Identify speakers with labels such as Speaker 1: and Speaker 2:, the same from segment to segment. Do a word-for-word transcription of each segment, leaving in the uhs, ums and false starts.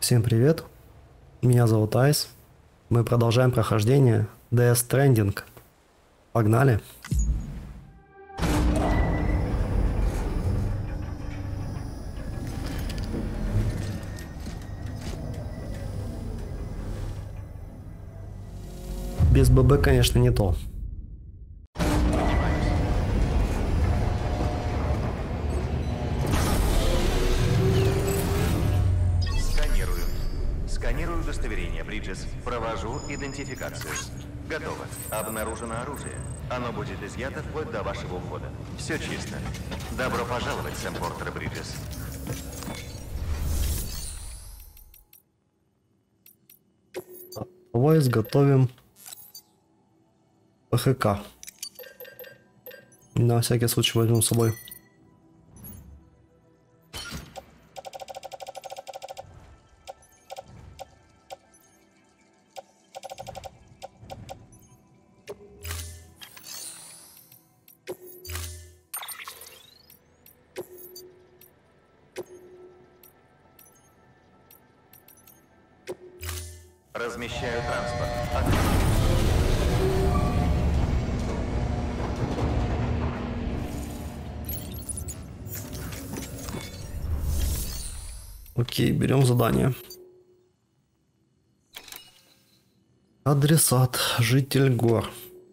Speaker 1: Всем привет, меня зовут Айс. Мы продолжаем прохождение Death Stranding. Погнали! Без ББ, конечно, не то.
Speaker 2: Сканирую. Сканирую удостоверение, Бриджес. Провожу идентификацию. Готово. Обнаружено оружие. Оно будет изъято вплоть до вашего ухода. Все чисто. Добро пожаловать, Сэм Портер, Бриджес.
Speaker 1: Давай изготовим ПХК. На всякий случай возьмем с собой.
Speaker 2: Размещаю транспорт. От-
Speaker 1: Окей, берем задание. Адресат: житель гор.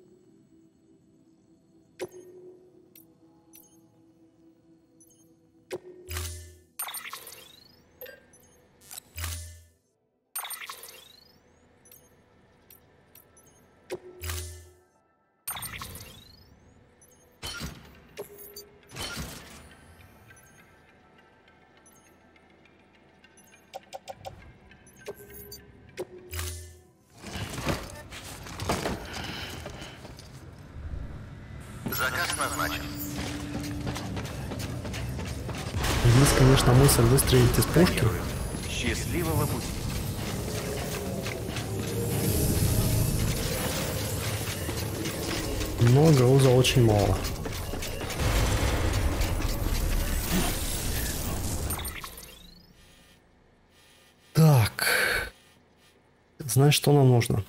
Speaker 2: Заказ назначен.
Speaker 1: Есть, конечно, мысль выстрелить из пушки.
Speaker 2: Сканирую. Счастливого пути.
Speaker 1: Но груза очень мало. Так. Знаешь, что нам нужно?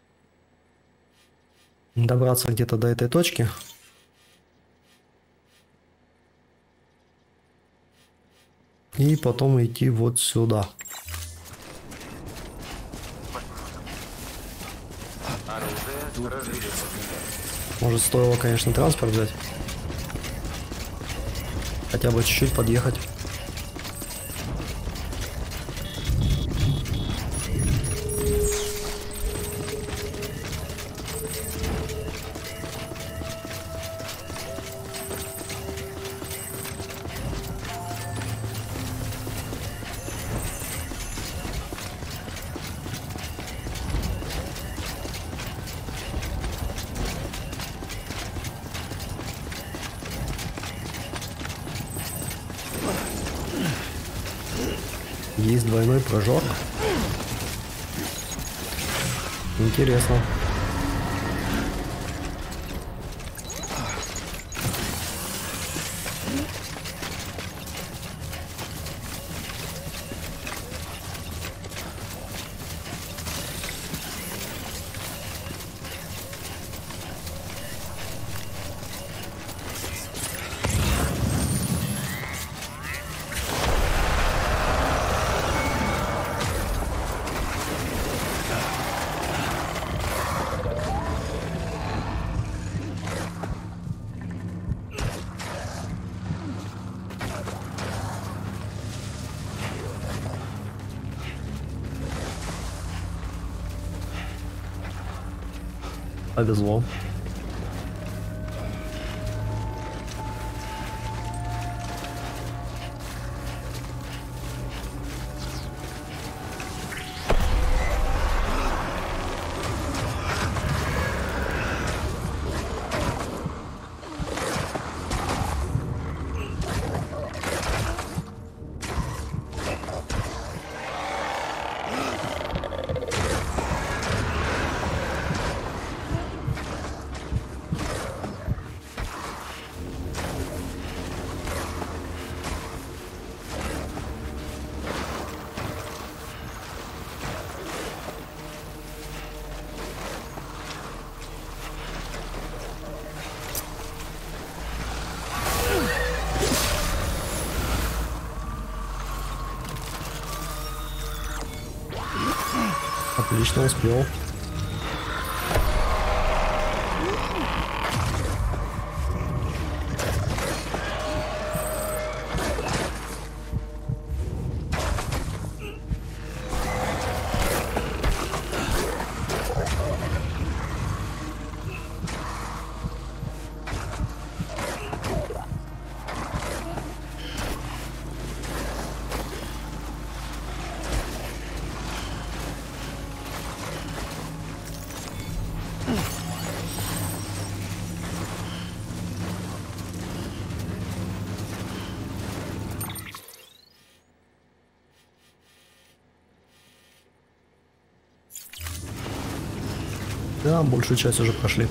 Speaker 1: Добраться где-то до этой точки. И потом идти вот сюда.
Speaker 2: Оружие разрешено.
Speaker 1: Может, стоило, конечно, транспорт взять. Хотя бы чуть-чуть подъехать. Есть двойной прыжок. Интересно. Повезло. Отлично успел. Да, большую часть уже прошли.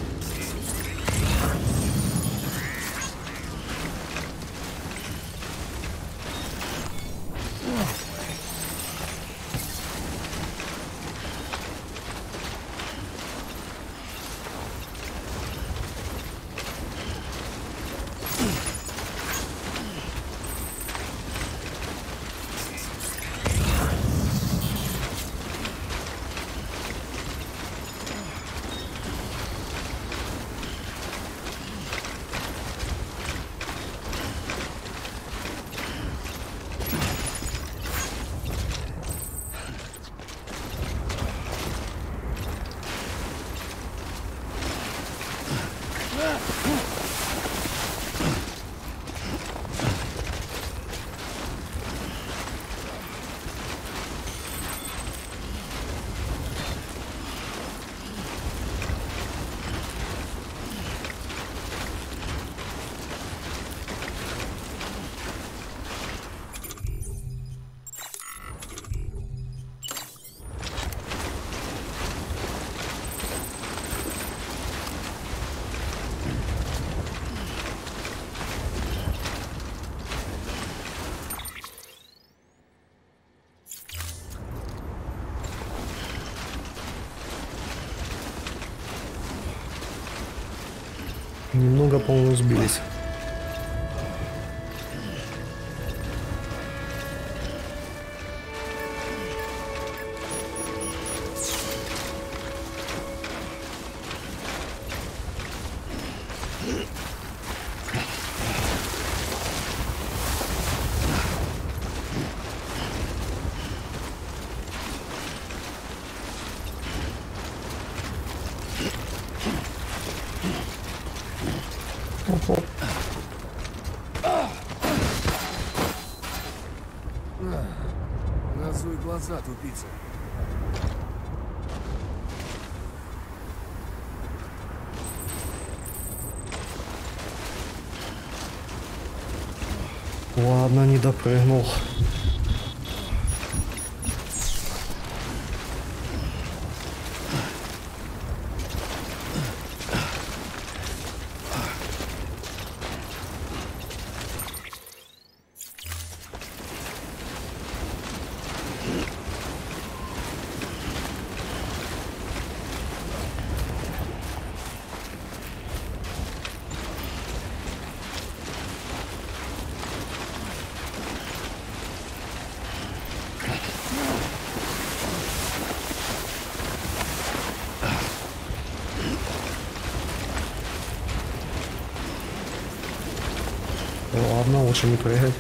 Speaker 1: Немного, по-моему, сбились. Оп-оп.
Speaker 3: Разуй глаза, тупица.
Speaker 1: Ладно, не допрыгнул. Ладно, лучше не прыгать.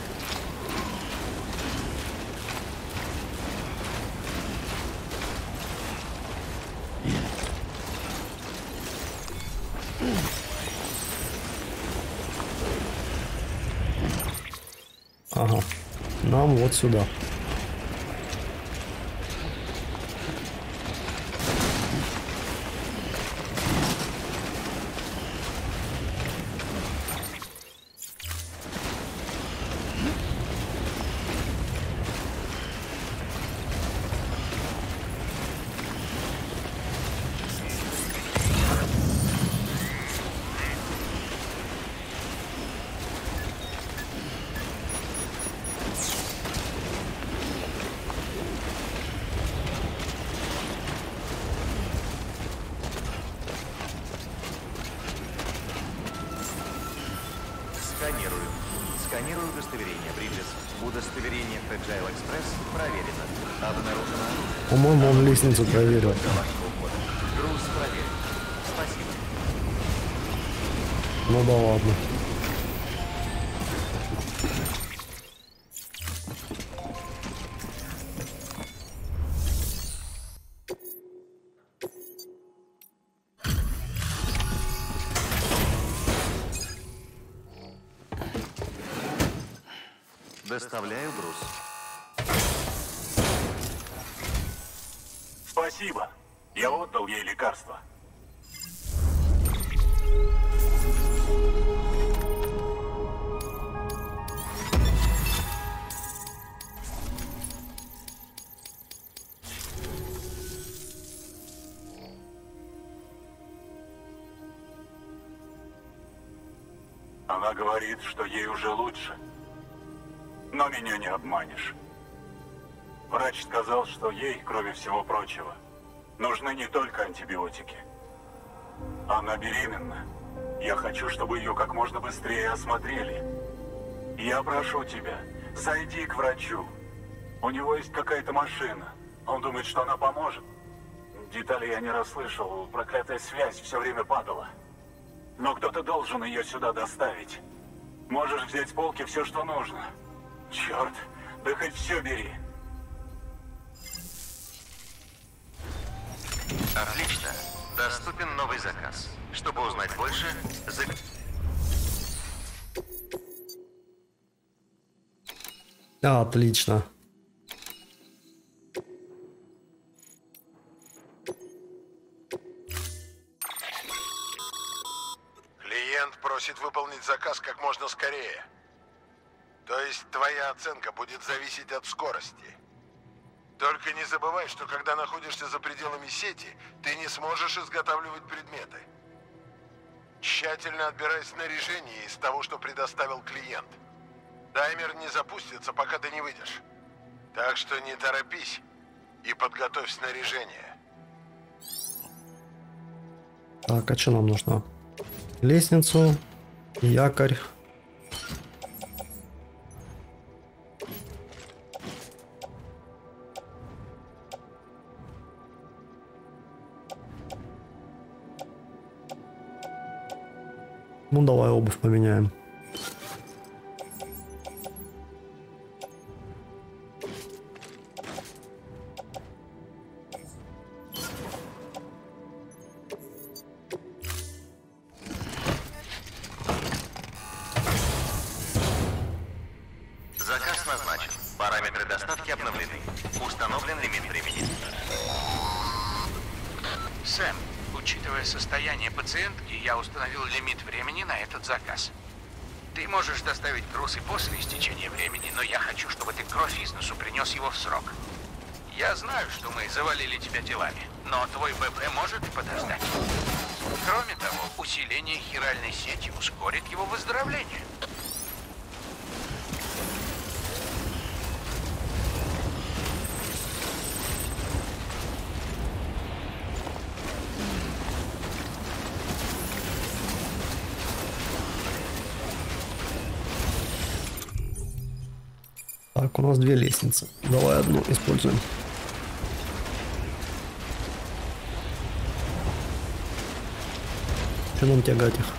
Speaker 1: Ага, нам вот сюда.
Speaker 2: Сканирую. Сканирую удостоверение, Бриджес. Удостоверение Fragile Express проверено. Обнаружено оружие.
Speaker 1: По-моему, он лестницу проверил.
Speaker 2: До вашего ухода. Груз проверен. Спасибо.
Speaker 1: Ну да ладно.
Speaker 2: Доставляю груз.
Speaker 3: Спасибо. Я отдал ей лекарство. Она говорит, что ей уже лучше. Но меня не обманешь. Врач сказал, что ей, кроме всего прочего, нужны не только антибиотики. Она беременна. Я хочу, чтобы ее как можно быстрее осмотрели. Я прошу тебя, зайди к врачу. У него есть какая-то машина. Он думает, что она поможет. Детали я не расслышал. Проклятая связь все время падала. Но кто-то должен ее сюда доставить. Можешь взять с полки все, что нужно. Черт, да хоть все бери.
Speaker 2: Отлично. Доступен новый заказ. Чтобы узнать больше, за...
Speaker 1: Отлично.
Speaker 4: Клиент просит выполнить заказ как можно скорее. То есть твоя оценка будет зависеть от скорости. Только не забывай, что когда находишься за пределами сети, ты не сможешь изготавливать предметы. Тщательно отбирай снаряжение из того, что предоставил клиент. Таймер не запустится, пока ты не выйдешь. Так что не торопись и подготовь снаряжение.
Speaker 1: Так, а что нам нужно? Лестницу, якорь. Ну, давай обувь поменяем.
Speaker 2: Заказ назначен. Параметры доставки обновлены. Установлен лимит времени.
Speaker 5: Сэм, учитывая состояние пациентки, я установил лимит времени на этот заказ. Ты можешь доставить груз и после истечения времени, но я хочу, чтобы ты кровь из носу принес его в срок. Я знаю, что мы завалили тебя делами, но твой БП может подождать. Кроме того, усиление хиральной сети ускорит его выздоровление.
Speaker 1: Так, у нас две лестницы. Давай одну используем. Что нам тягать их?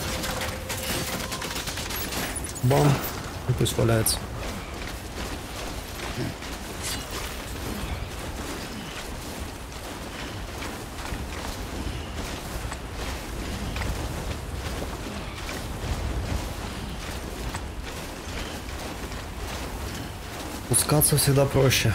Speaker 1: Бам! И пусть валяется. Спускаться всегда проще.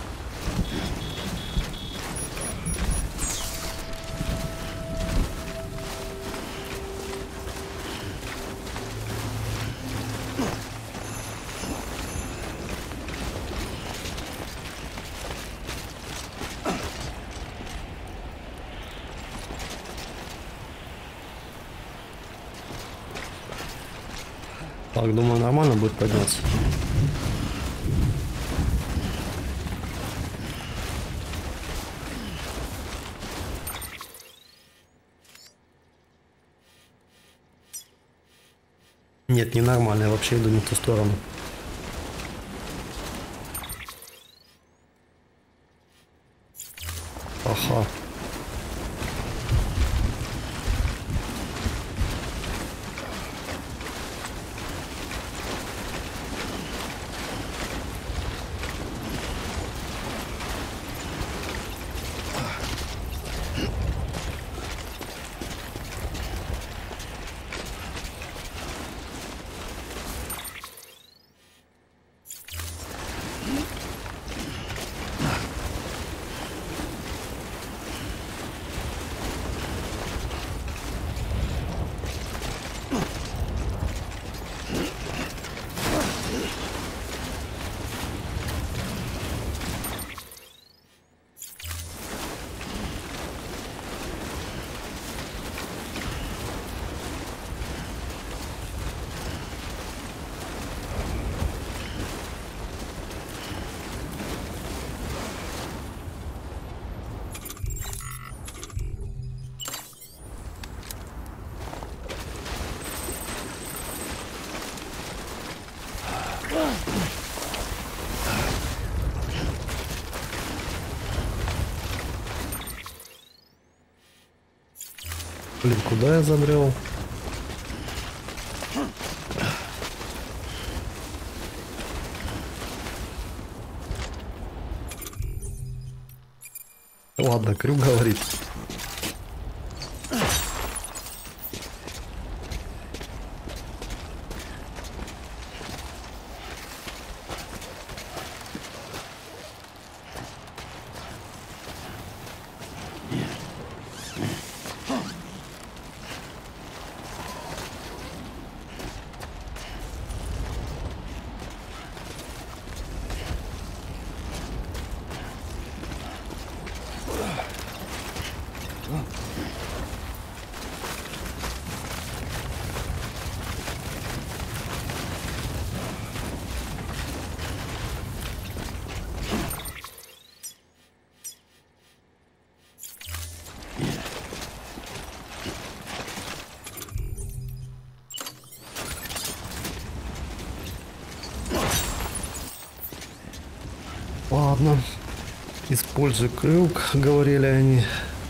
Speaker 1: Так, думаю, нормально будет подняться. Нет, ненормально, я вообще иду не в ту сторону. Ага. Блин, куда я забрел? Ладно, Крюк говорит. Ладно. Используй крюк, говорили они.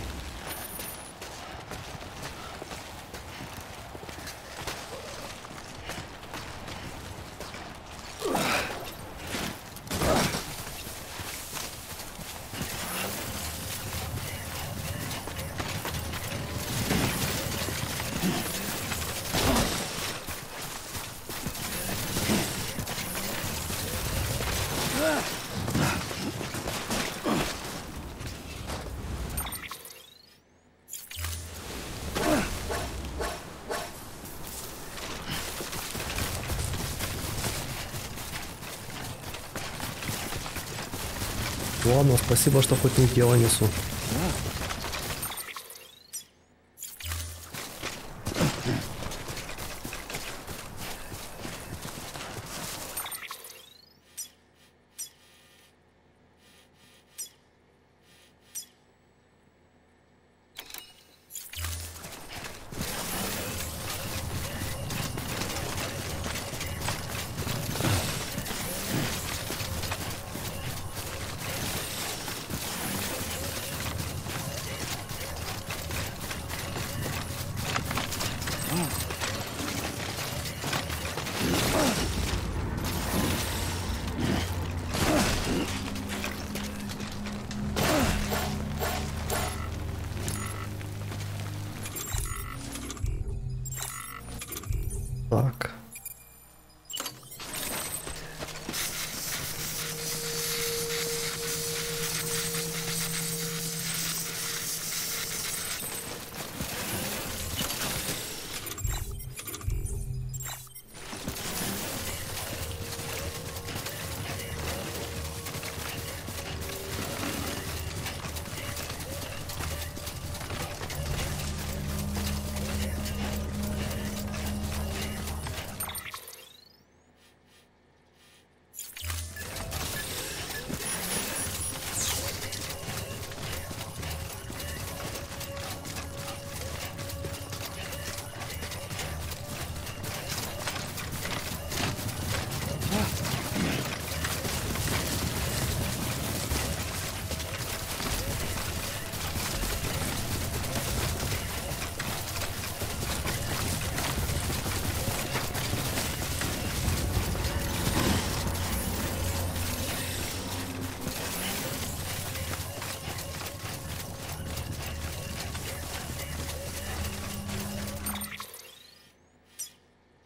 Speaker 1: Ладно, спасибо, что хоть не тело несу.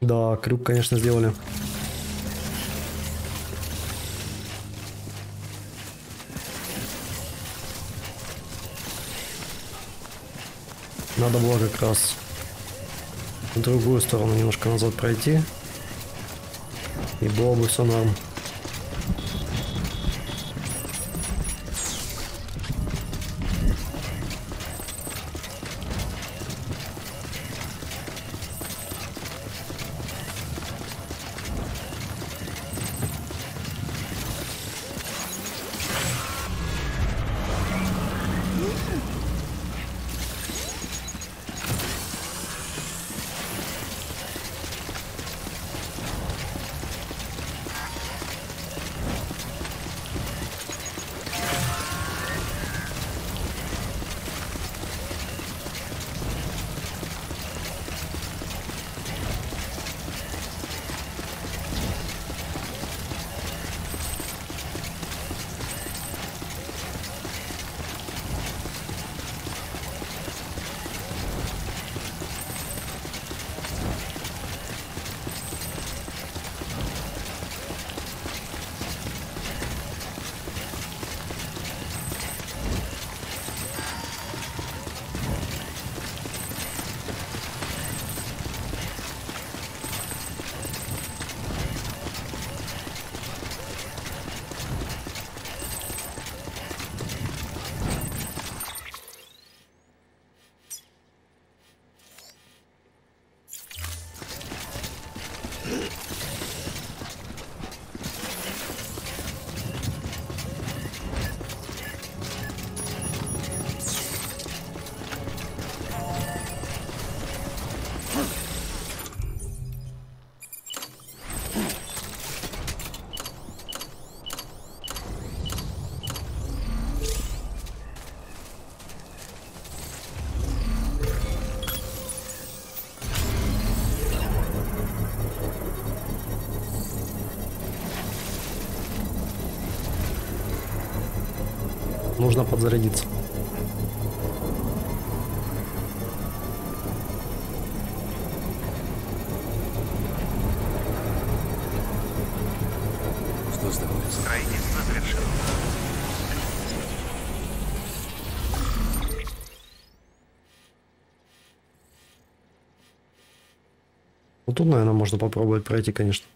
Speaker 1: Да, крюк, конечно, сделали. Надо было как раз в другую сторону немножко назад пройти. И было бы все норм. Нужно подзарядиться.
Speaker 6: Что с тобой?
Speaker 2: Строительство завершено.
Speaker 1: Вот тут, наверное, можно попробовать пройти, конечно.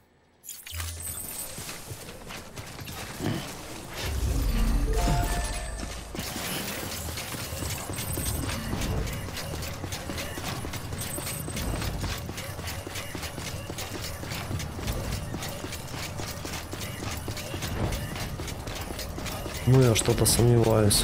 Speaker 1: Ну, я что-то сомневаюсь.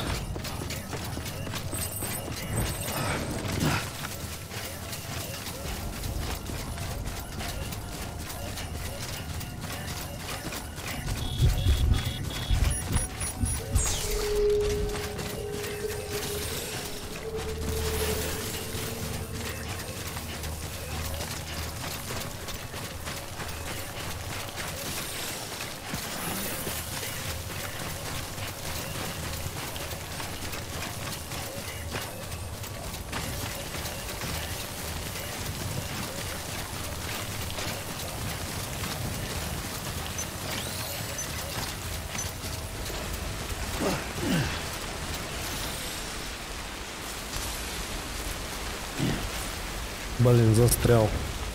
Speaker 1: Блин, застрял.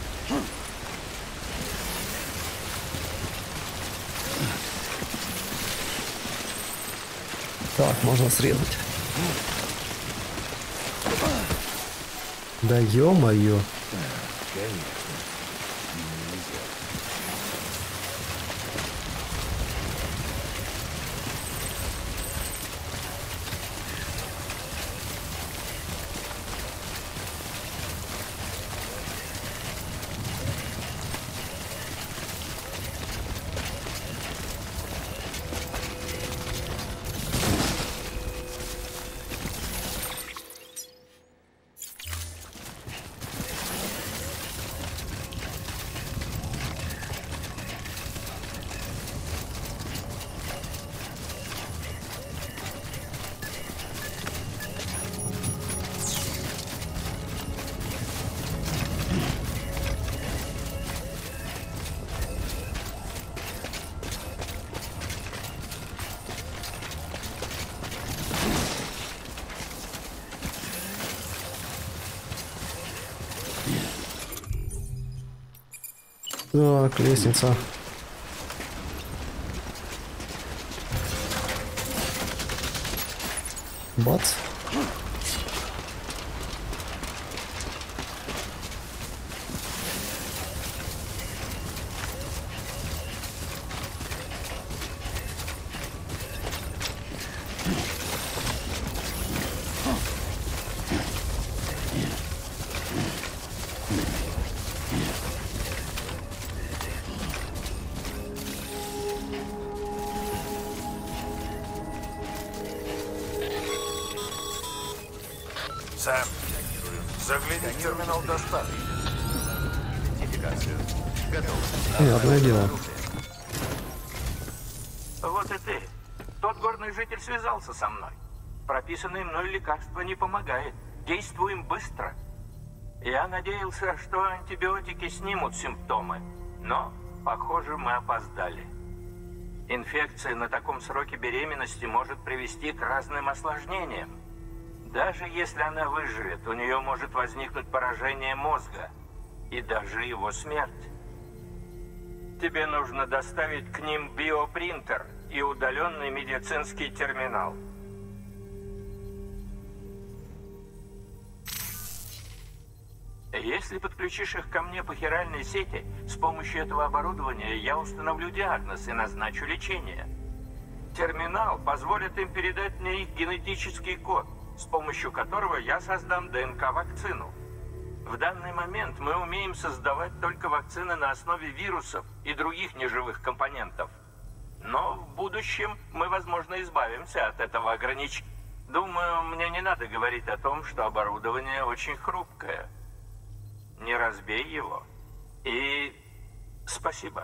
Speaker 1: Так, можно срезать. Да ё-моё. Так, лестница. Бац.
Speaker 4: Сэм, загляни в терминал доставки.
Speaker 2: Идентификацию. Готово.
Speaker 1: Понятное дело.
Speaker 5: Вот и ты. Тот горный житель связался со мной. Прописанное мной лекарство не помогает. Действуем быстро. Я надеялся, что антибиотики снимут симптомы. Но, похоже, мы опоздали. Инфекция на таком сроке беременности может привести к разным осложнениям. Даже если она выживет, у нее может возникнуть поражение мозга и даже его смерть. Тебе нужно доставить к ним биопринтер и удаленный медицинский терминал. Если подключишь их ко мне по хиральной сети, с помощью этого оборудования я установлю диагноз и назначу лечение. Терминал позволит им передать мне их генетический код, с помощью которого я создам ДНК-вакцину. В данный момент мы умеем создавать только вакцины на основе вирусов и других неживых компонентов. Но в будущем мы, возможно, избавимся от этого ограничения. Думаю, мне не надо говорить о том, что оборудование очень хрупкое. Не разбей его. И спасибо.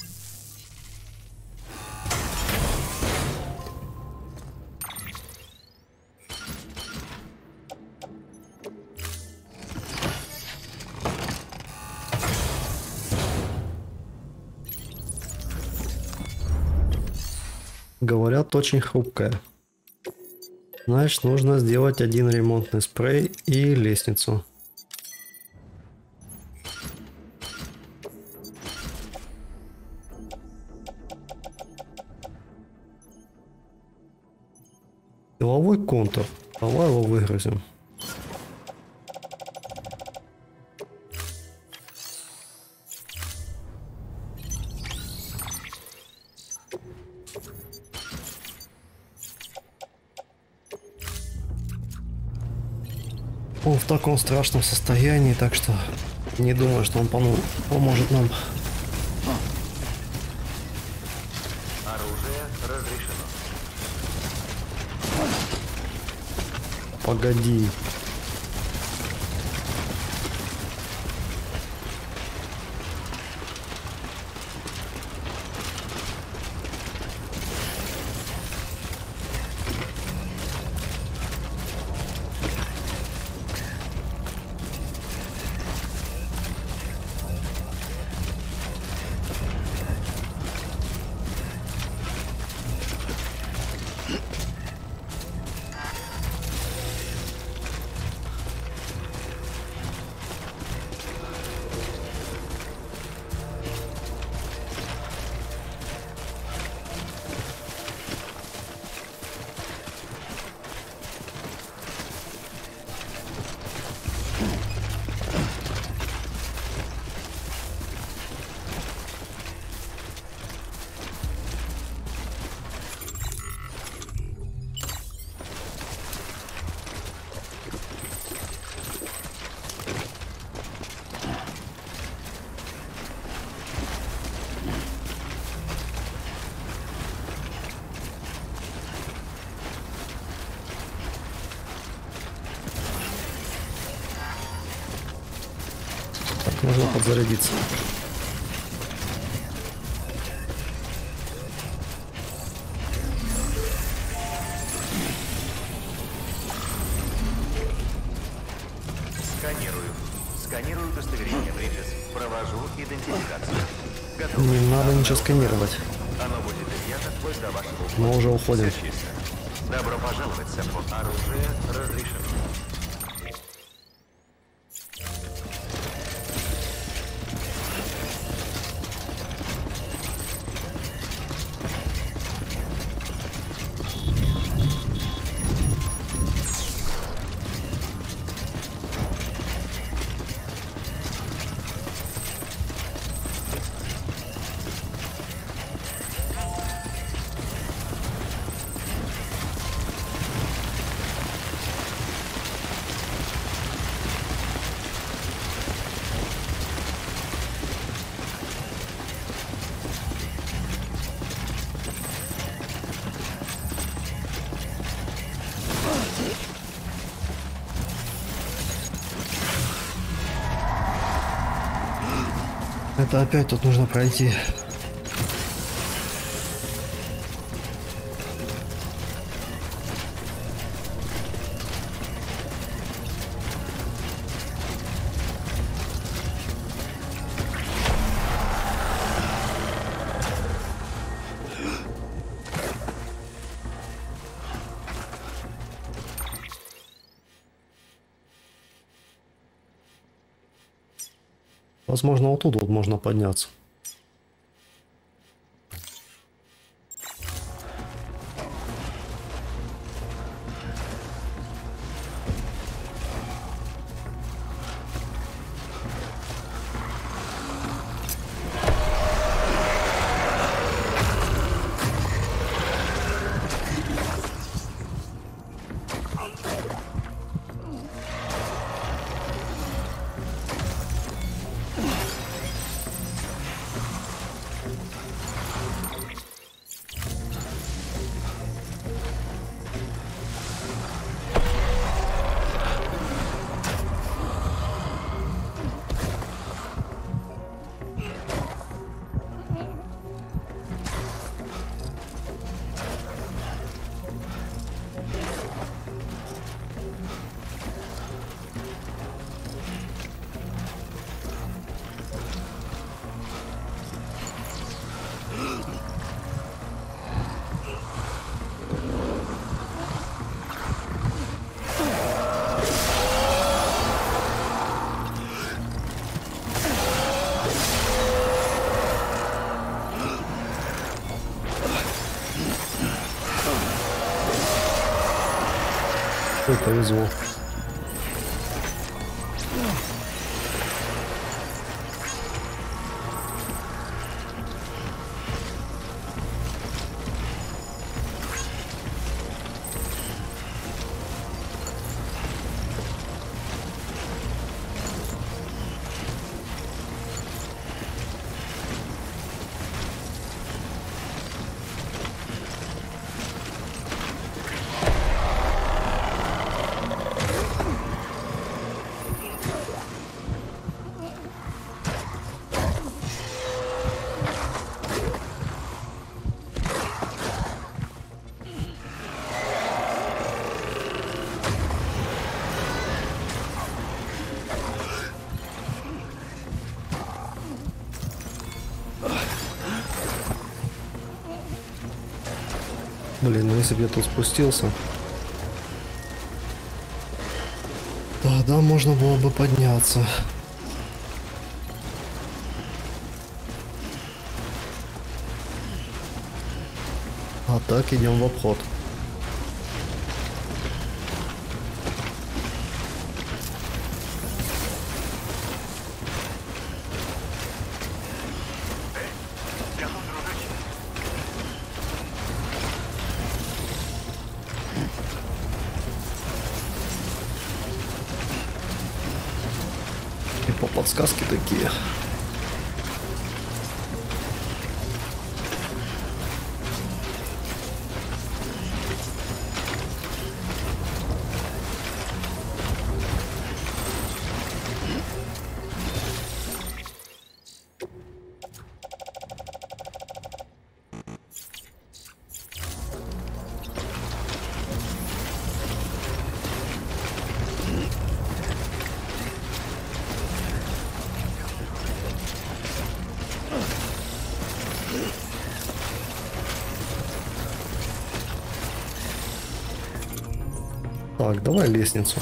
Speaker 1: Говорят, очень хрупкая. Значит, нужно сделать один ремонтный спрей и лестницу. Силовой контур. Давай его выгрузим. Он в таком страшном состоянии, так что не думаю, что он пом- поможет нам.
Speaker 2: Оружие разрешено.
Speaker 1: Погоди. Можно подзарядиться.
Speaker 2: Сканирую. Сканирую удостоверение, Бриджес. Провожу идентификацию. Готово.
Speaker 1: Не надо ничего сканировать.
Speaker 2: Оно будет изъято вплоть до вашего ухода.
Speaker 1: Мы уже уходим.
Speaker 2: Все чисто. Добро пожаловать, Сэм. Оружие разрешено.
Speaker 1: Это опять тут нужно пройти. Возможно, вот тут вот можно подняться. Ой, повезло. Блин, ну если бы я тут спустился, тогда можно было бы подняться. А так идем в обход. И по подсказке такие. Так, давай лестницу.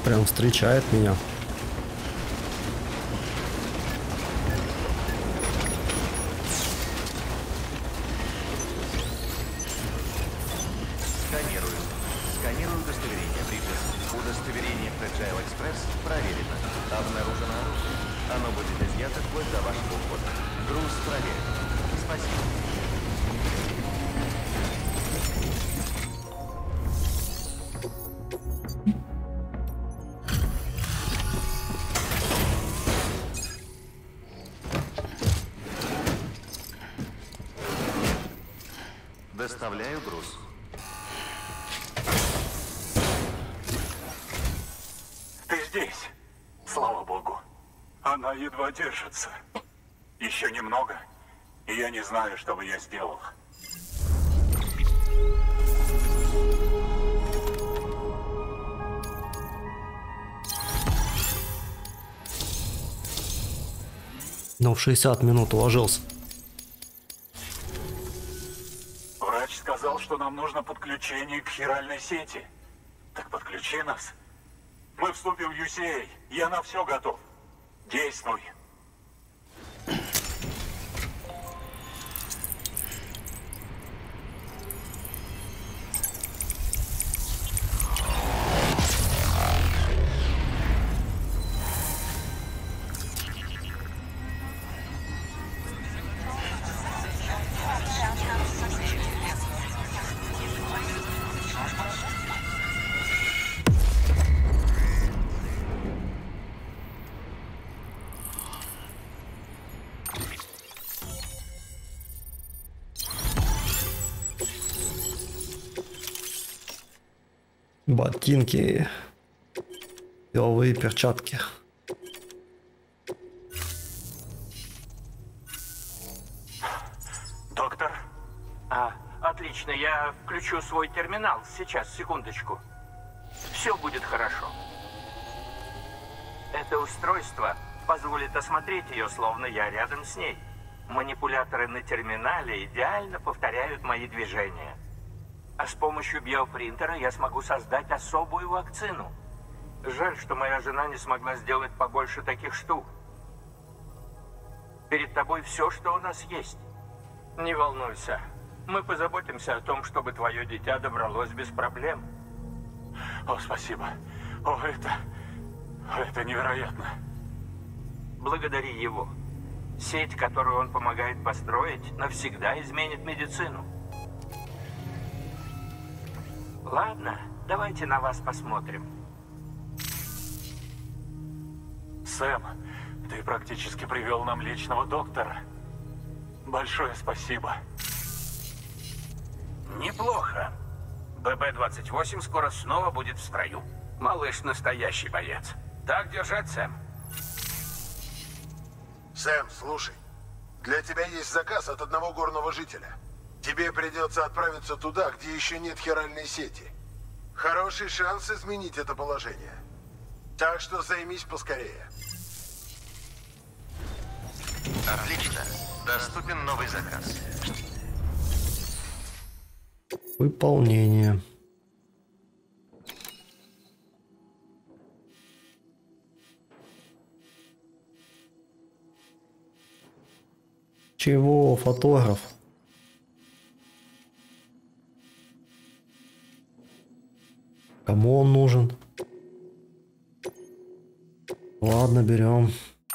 Speaker 1: Прям встречает меня.
Speaker 2: Сканирую. Сканирую удостоверение, Бриджес. Удостоверение Fragile Express проверено. Обнаружено оружие. Оно будет изъято вплоть до вашего ухода. Груз проверен. Спасибо. Доставляю груз.
Speaker 3: Ты здесь. Слава богу. Она едва держится. Еще немного, и я не знаю, что бы я сделал.
Speaker 1: Но в шестьдесят минут уложился.
Speaker 3: Врач сказал, что нам нужно подключение к хиральной сети. Так подключи нас. Мы вступим в ю си эй. Я на все готов. Действуй.
Speaker 1: Ботинки, деловые перчатки.
Speaker 3: Доктор?
Speaker 5: А, отлично, я включу свой терминал. Сейчас, секундочку. Все будет хорошо. Это устройство позволит осмотреть ее, словно я рядом с ней. Манипуляторы на терминале идеально повторяют мои движения. А с помощью биопринтера я смогу создать особую вакцину. Жаль, что моя жена не смогла сделать побольше таких штук. Перед тобой все, что у нас есть. Не волнуйся. Мы позаботимся о том, чтобы твое дитя добралось без проблем.
Speaker 3: О, спасибо. О, это... Это невероятно.
Speaker 5: Благодари его. Сеть, которую он помогает построить, навсегда изменит медицину. Ладно, давайте на вас посмотрим.
Speaker 3: Сэм, ты практически привел нам личного доктора. Большое спасибо.
Speaker 5: Неплохо. бэ бэ двадцать восемь скоро снова будет в строю. Малыш настоящий боец. Так держать, Сэм.
Speaker 4: Сэм, слушай. Для тебя есть заказ от одного горного жителя. Тебе придется отправиться туда, где еще нет хиральной сети. Хороший шанс изменить это положение. Так что займись поскорее.
Speaker 2: Отлично. Доступен новый заказ.
Speaker 1: Выполнение. Чего, фотограф? Кому он нужен? Ладно, берем.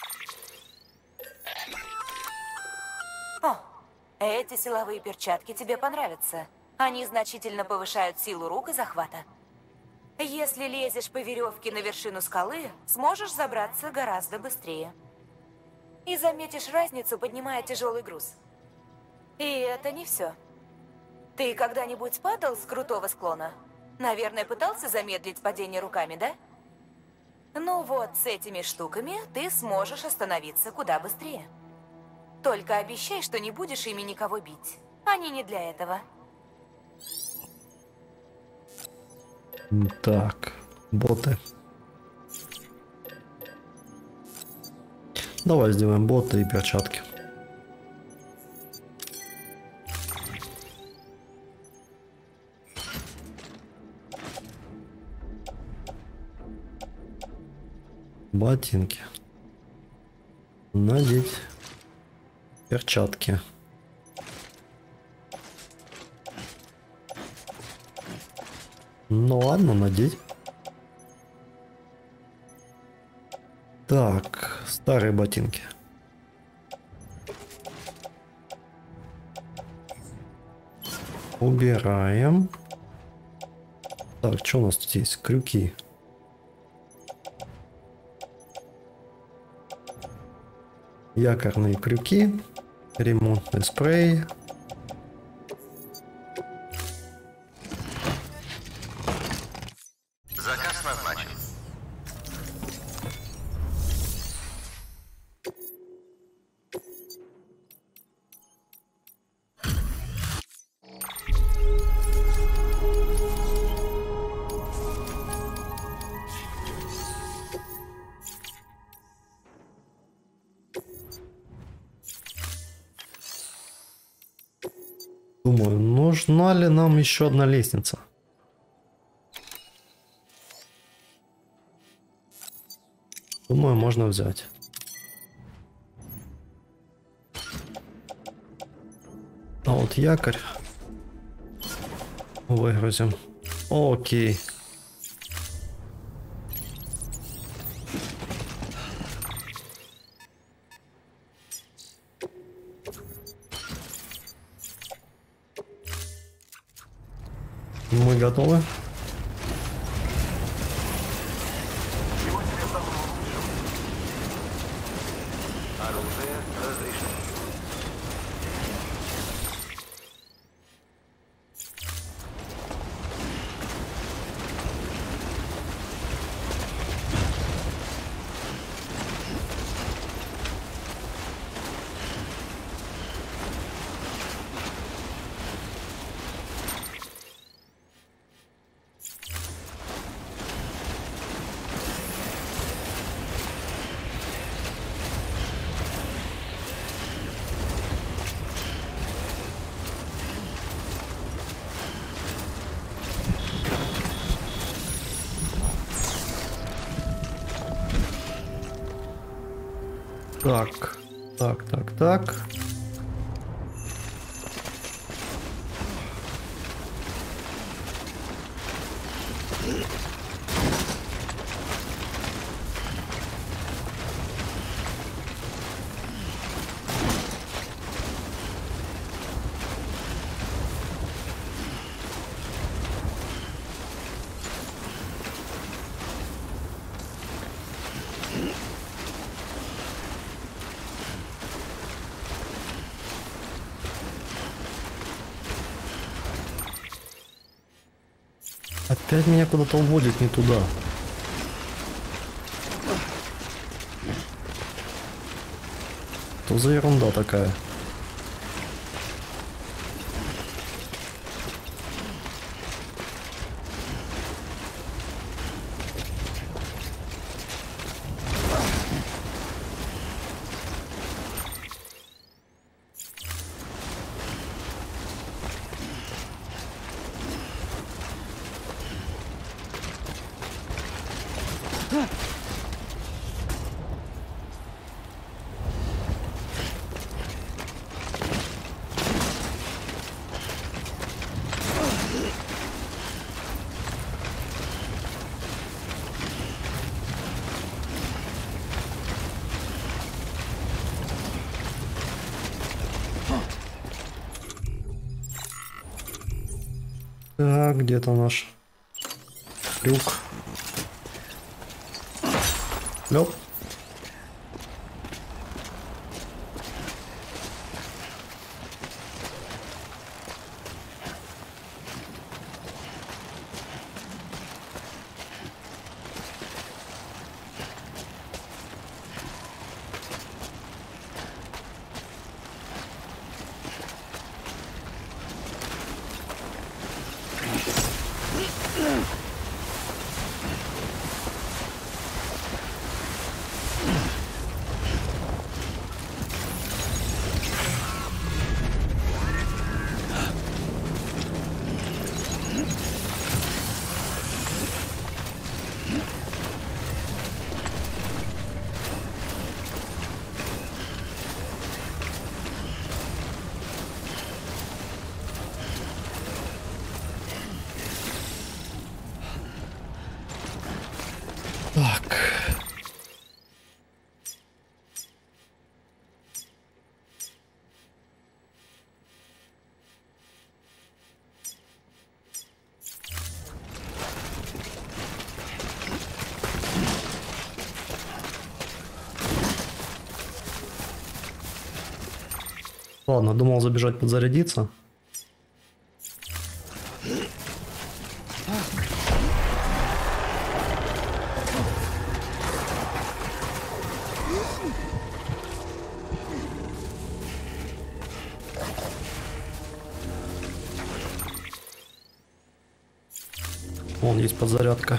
Speaker 6: О, эти силовые перчатки тебе понравятся. Они значительно повышают силу рук и захвата. Если лезешь по веревке на вершину скалы, сможешь забраться гораздо быстрее. И заметишь разницу, поднимая тяжелый груз. И это не все. Ты когда-нибудь падал с крутого склона? Наверное, пытался замедлить падение руками, да? Ну вот, с этими штуками ты сможешь остановиться куда быстрее. Только обещай, что не будешь ими никого бить. Они не для этого.
Speaker 1: Так, боты. Давай сделаем боты и перчатки. Ботинки. Надеть. Перчатки. Ну ладно, надеть. Так, старые ботинки. Убираем. Так, что у нас тут есть? Крюки. Якорные крюки. Ремонтный спрей.
Speaker 2: Заказ назначен.
Speaker 1: Думаю, нужна ли нам еще одна лестница? Думаю, можно взять. А вот якорь выгрузим. Окей. Мы готовы.
Speaker 2: Оружие разрешено.
Speaker 1: Так, так, так, так. Опять меня куда-то уводит не туда. Что за ерунда такая? Так, где-то наш крюк. Лёп. Ладно, думал забежать подзарядиться. Вон есть подзарядка.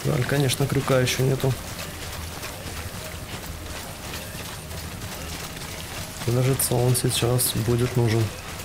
Speaker 1: Жаль, конечно, крюка еще нету. Кажется, он сейчас будет нужен.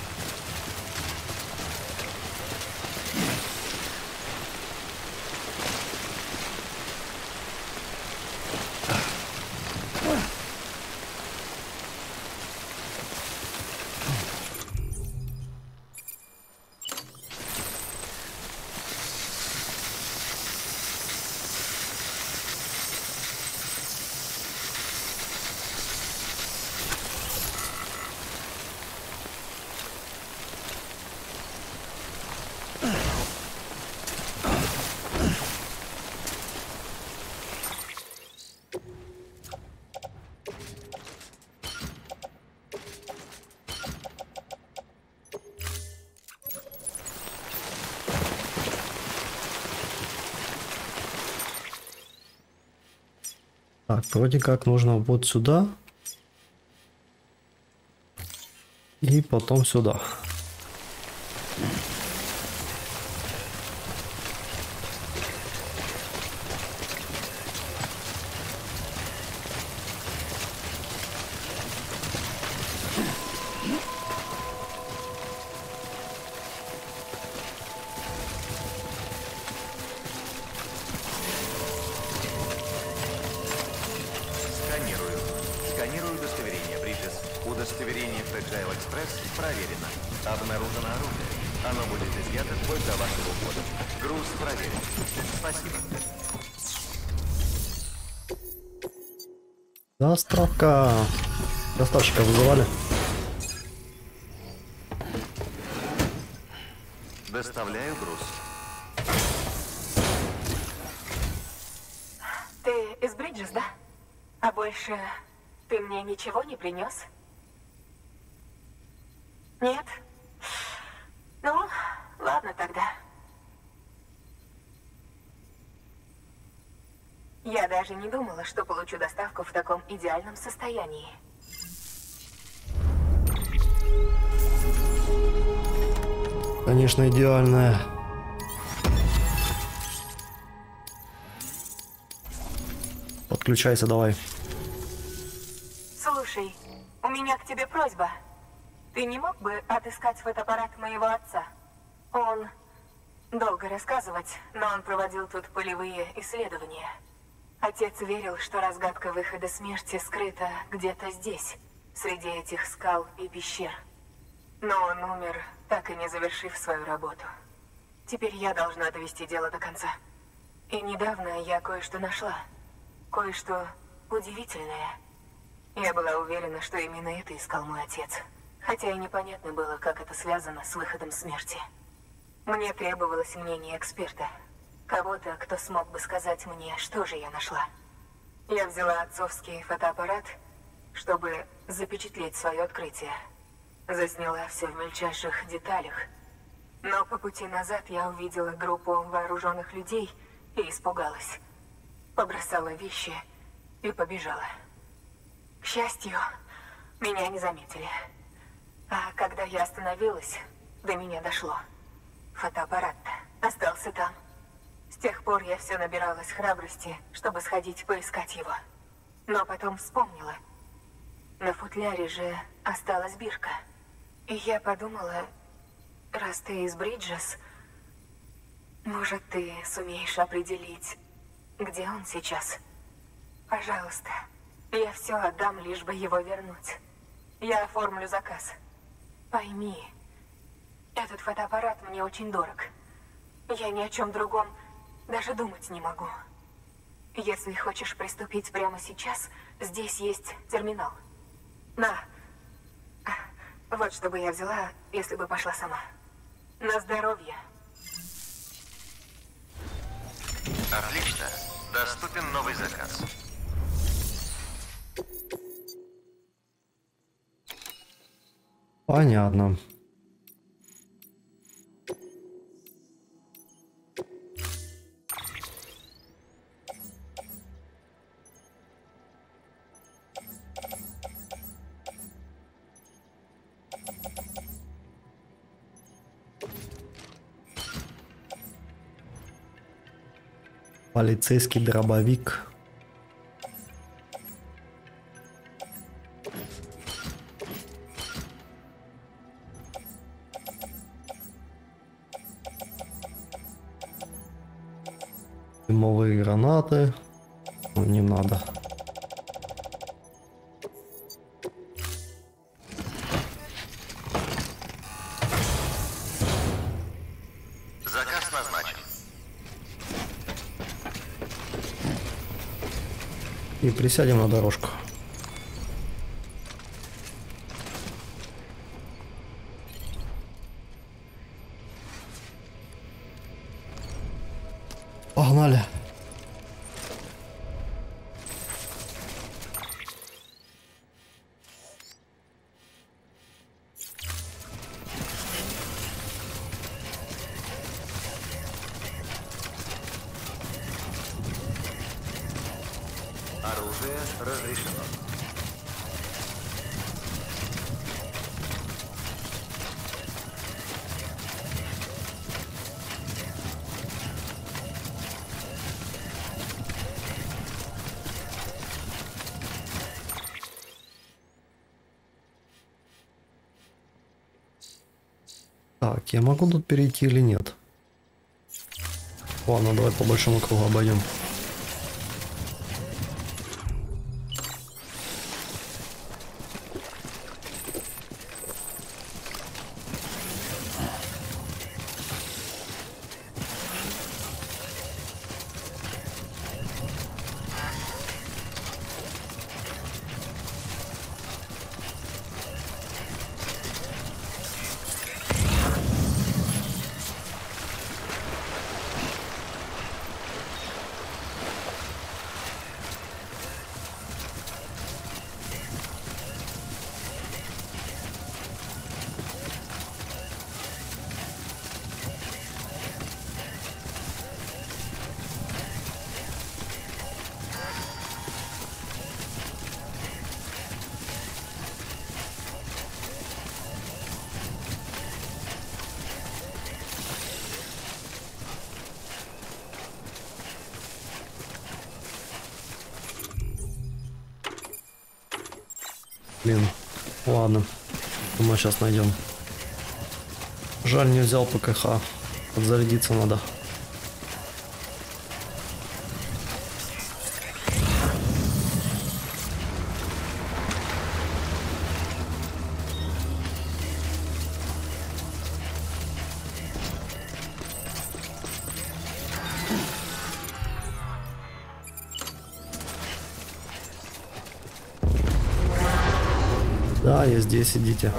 Speaker 1: Так, вроде как нужно вот сюда. И потом сюда.
Speaker 2: Сканирую. Сканирую удостоверение, Бриджес. Удостоверение Fragile Express проверено. Обнаружено оружие. Оно будет изъято вплоть до вашего ухода. Груз проверен. Спасибо.
Speaker 1: Доставка. Доставщика вызывали.
Speaker 2: Доставляю груз.
Speaker 6: Ты из Бриджес, да? А больше ты мне ничего не принес? Нет? Ну, ладно тогда. Я даже не думала, что получу доставку в таком идеальном состоянии.
Speaker 1: Конечно, идеальная. Подключайся давай.
Speaker 6: Слушай, у меня к тебе просьба. Ты не мог бы отыскать фотоаппарат моего отца? Он... Долго рассказывать, но он проводил тут полевые исследования. Отец верил, что разгадка выхода смерти скрыта где-то здесь, среди этих скал и пещер. Но он умер, так и не завершив свою работу. Теперь я должна довести дело до конца. И недавно я кое-что нашла. Кое-что удивительное. Я была уверена, что именно это искал мой отец. Хотя и непонятно было, как это связано с выходом смерти. Мне требовалось мнение эксперта. Кого-то, кто смог бы сказать мне, что же я нашла. Я взяла отцовский фотоаппарат, чтобы запечатлеть свое открытие. Засняла все в мельчайших деталях. Но по пути назад я увидела группу вооруженных людей и испугалась. Побросала вещи и побежала. К счастью, меня не заметили. А когда я остановилась, до меня дошло. Фотоаппарат-то остался там. С тех пор я все набиралась храбрости, чтобы сходить поискать его. Но потом вспомнила. На футляре же осталась бирка. И я подумала, раз ты из Бриджес, может, ты сумеешь определить, где он сейчас? Пожалуйста, я все отдам, лишь бы его вернуть. Я оформлю заказ. Пойми, этот фотоаппарат мне очень дорог. Я ни о чем другом даже думать не могу. Если хочешь приступить прямо сейчас, здесь есть терминал. На. Вот что бы я взяла, если бы пошла сама. На здоровье.
Speaker 2: Отлично. Доступен новый заказ.
Speaker 1: Понятно. Полицейский дробовик. Дымовые гранаты. Ну, не надо.
Speaker 2: Заказ назначен.
Speaker 1: И присядем на дорожку. Погнали.
Speaker 2: Оружие разрешено.
Speaker 1: Так, я могу тут перейти или нет? Ладно, давай по большому кругу обойдем. Блин, ладно, мы сейчас найдем. Жаль, не взял ПКХ. Подзарядиться надо. Да, я здесь, идите.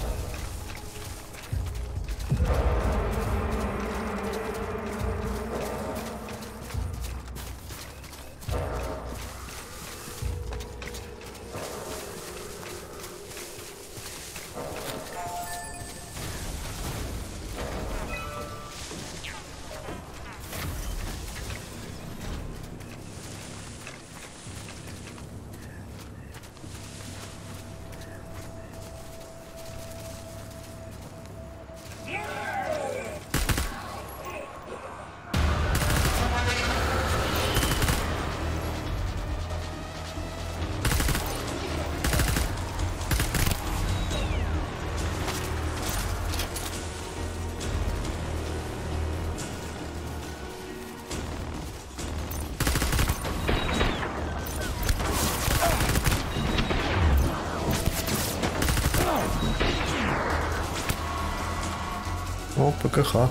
Speaker 1: О, ПКХ.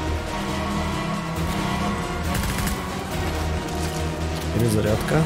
Speaker 1: Перезарядка.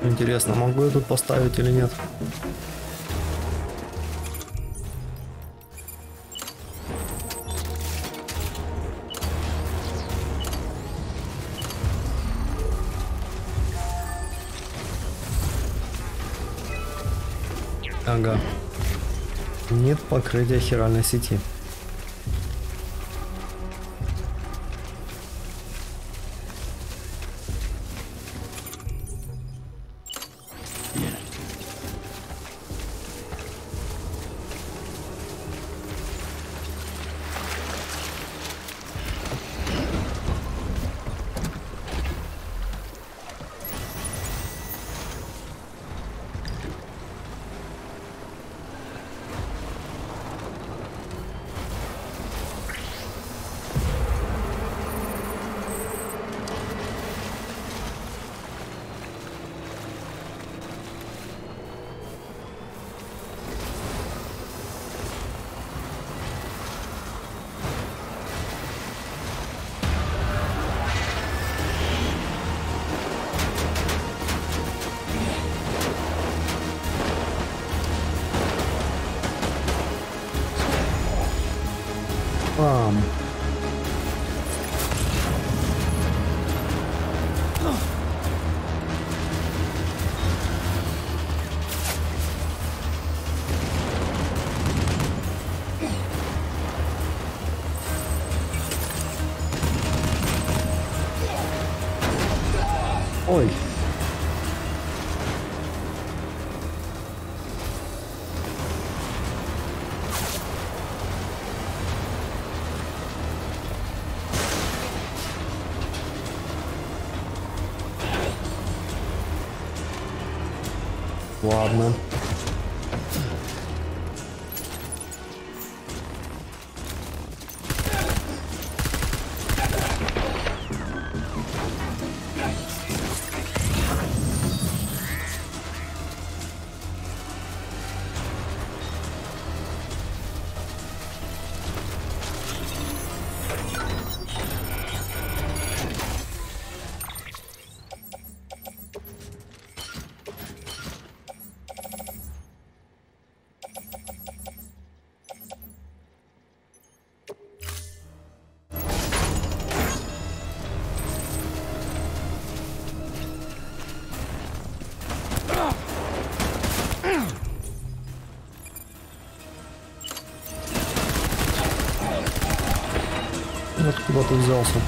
Speaker 1: Интересно, могу я тут поставить или нет? Ага. Нет покрытия хиральной сети. Пам. Ой. Ладно. Откуда ты взялся?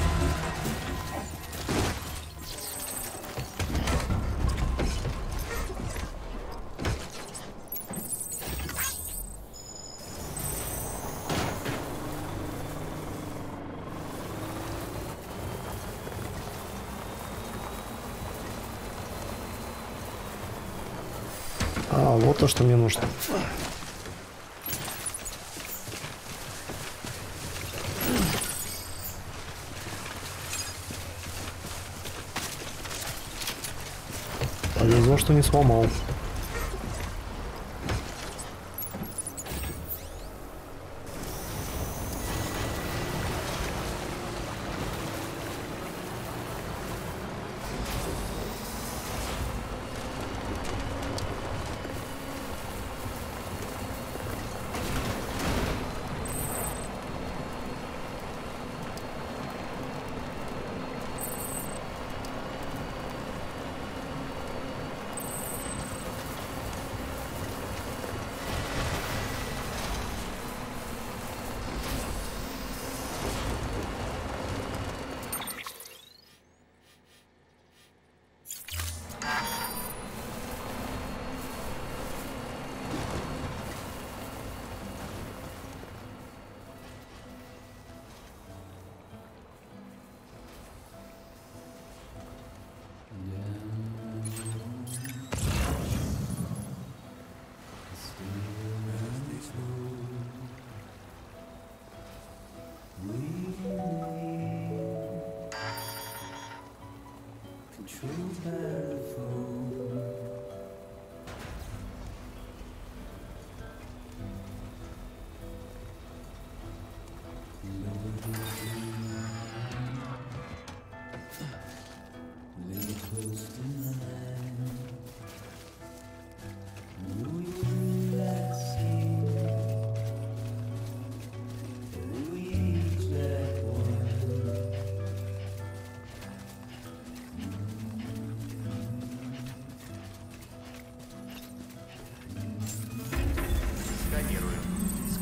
Speaker 1: А, вот то, что мне нужно. Повезло, что не сломал.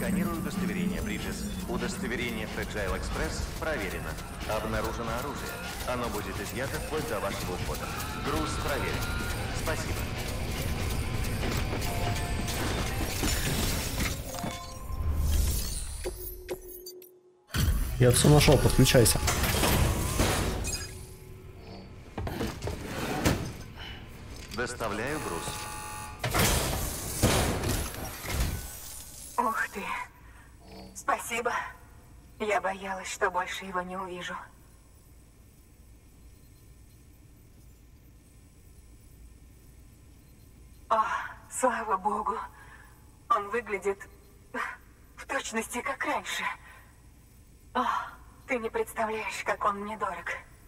Speaker 2: Сканирую удостоверение, Бриджес. Удостоверение Fragile Express проверено. Обнаружено оружие. Оно будет изъято вплоть до вашего ухода. Груз проверен. Спасибо.
Speaker 1: Я все нашел, подключайся.
Speaker 2: Доставляю груз.
Speaker 6: Ух ты. Спасибо. Я боялась, что больше его не увижу. О, слава богу. Он выглядит в точности как раньше. О, ты не представляешь, как он мне дорог.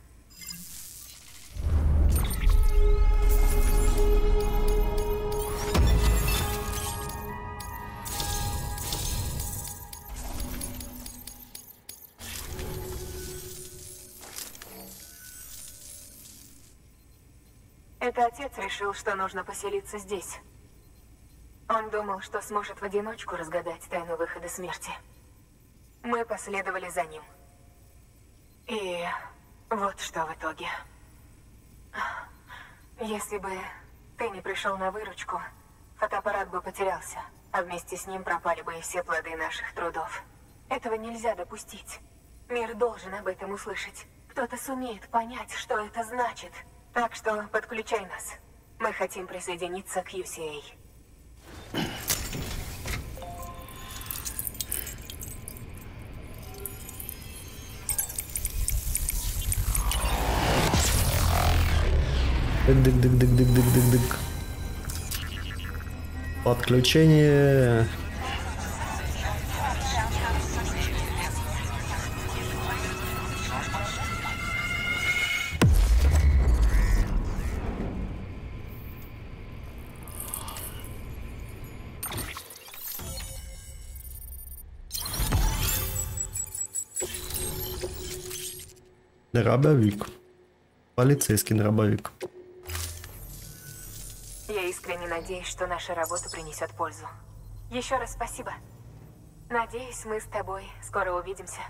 Speaker 6: Это отец решил, что нужно поселиться здесь. Он думал, что сможет в одиночку разгадать тайну выхода смерти. Мы последовали за ним. И вот что в итоге. Если бы ты не пришел на выручку, фотоаппарат бы потерялся, а вместе с ним пропали бы и все плоды наших трудов. Этого нельзя допустить. Мир должен об этом услышать. Кто-то сумеет понять, что это значит. Так что подключай нас. Мы хотим присоединиться к ю си эй.
Speaker 1: Дык-дык-дык-дык-дык-дык-дык-дык. Подключение. Дробовик. Полицейский дробовик.
Speaker 6: Я искренне надеюсь, что наша работа принесет пользу. Еще раз спасибо. Надеюсь, мы с тобой скоро увидимся.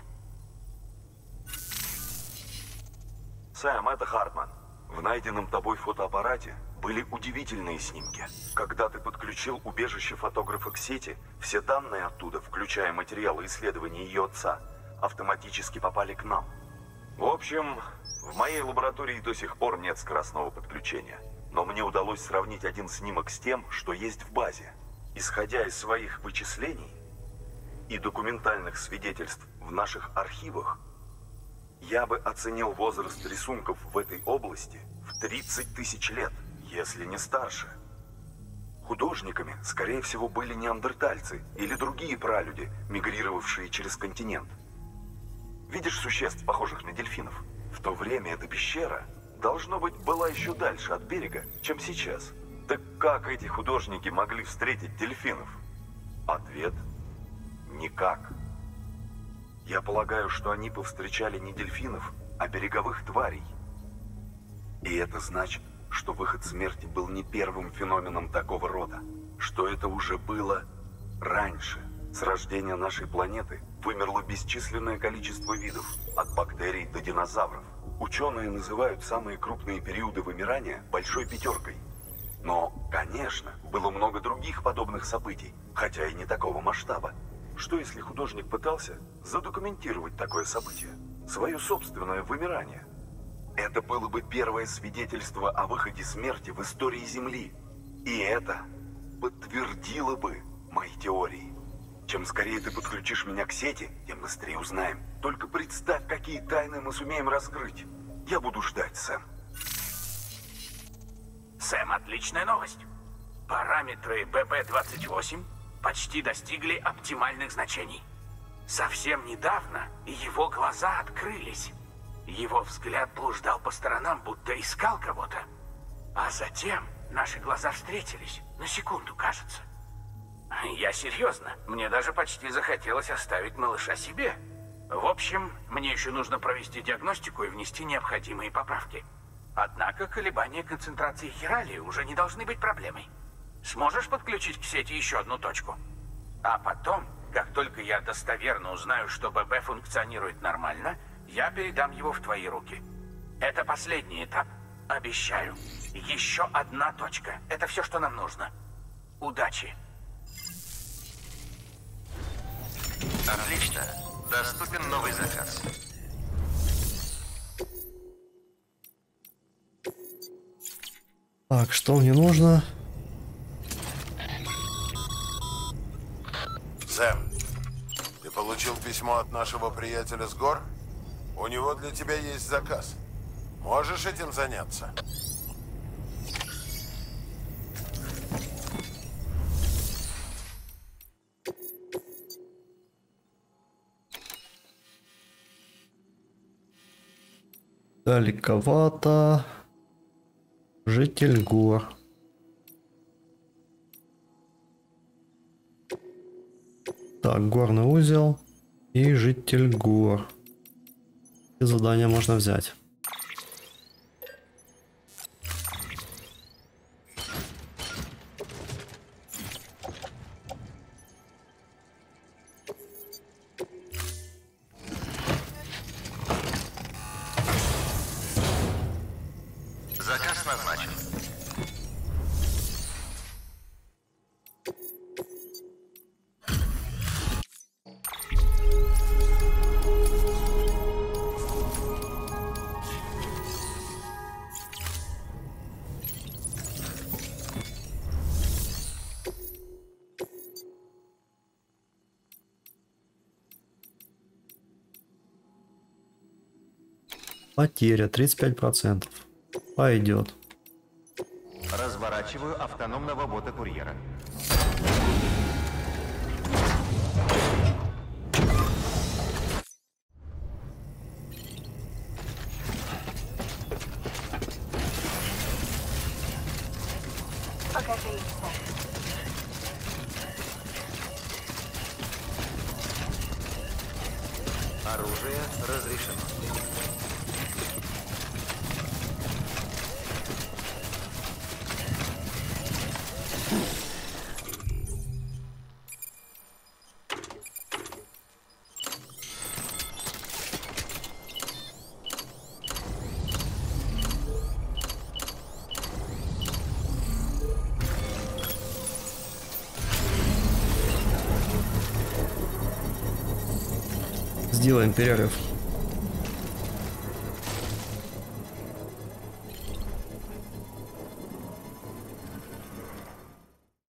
Speaker 7: Сэм, это Хартман. В найденном тобой фотоаппарате были удивительные снимки. Когда ты подключил убежище фотографа к сети, все данные оттуда, включая материалы исследований ее отца, автоматически попали к нам. В общем, в моей лаборатории до сих пор нет скоростного подключения. Но мне удалось сравнить один снимок с тем, что есть в базе. Исходя из своих вычислений и документальных свидетельств в наших архивах, я бы оценил возраст рисунков в этой области в тридцать тысяч лет, если не старше. Художниками, скорее всего, были неандертальцы или другие пралюди, мигрировавшие через континент. Видишь существ, похожих на дельфинов? В то время эта пещера, должно быть, была еще дальше от берега, чем сейчас. Так как эти художники могли встретить дельфинов? Ответ – никак. Я полагаю, что они повстречали не дельфинов, а береговых тварей. И это значит, что выход смерти был не первым феноменом такого рода, что это уже было раньше. С рождения нашей планеты вымерло бесчисленное количество видов, от бактерий до динозавров. Ученые называют самые крупные периоды вымирания большой пятеркой. Но, конечно, было много других подобных событий, хотя и не такого масштаба. Что если художник пытался задокументировать такое событие, свое собственное вымирание? Это было бы первое свидетельство о выходе смерти в истории Земли. И это подтвердило бы мои теории. Чем скорее ты подключишь меня к сети, тем быстрее узнаем. Только представь, какие тайны мы сумеем раскрыть. Я буду ждать, Сэм.
Speaker 5: Сэм, отличная новость. Параметры бэ пэ двадцать восемь почти достигли оптимальных значений. Совсем недавно его глаза открылись. Его взгляд блуждал по сторонам, будто искал кого-то. А затем наши глаза встретились. На секунду, кажется. Я серьезно. Мне даже почти захотелось оставить малыша себе. В общем, мне еще нужно провести диагностику и внести необходимые поправки. Однако колебания концентрации хиралии уже не должны быть проблемой. Сможешь подключить к сети еще одну точку? А потом Как только я достоверно узнаю, что ББ функционирует нормально, я передам его в твои руки. Это последний этап. Обещаю. Еще одна точка. Это все, что нам нужно. Удачи.
Speaker 2: Отлично. Доступен новый заказ.
Speaker 1: Так, что мне нужно?
Speaker 4: Сэм, ты получил письмо от нашего приятеля с гор? У него для тебя есть заказ. Можешь этим заняться?
Speaker 1: Далековато. Житель гор. Так, горный узел и житель гор. И задание можно взять.
Speaker 2: Заказ назначен.
Speaker 1: Потеря тридцать пять процентов. Пойдет.
Speaker 2: Разворачиваю автономного бота-курьера. Оружие разрешено.
Speaker 1: Сделаем перерыв.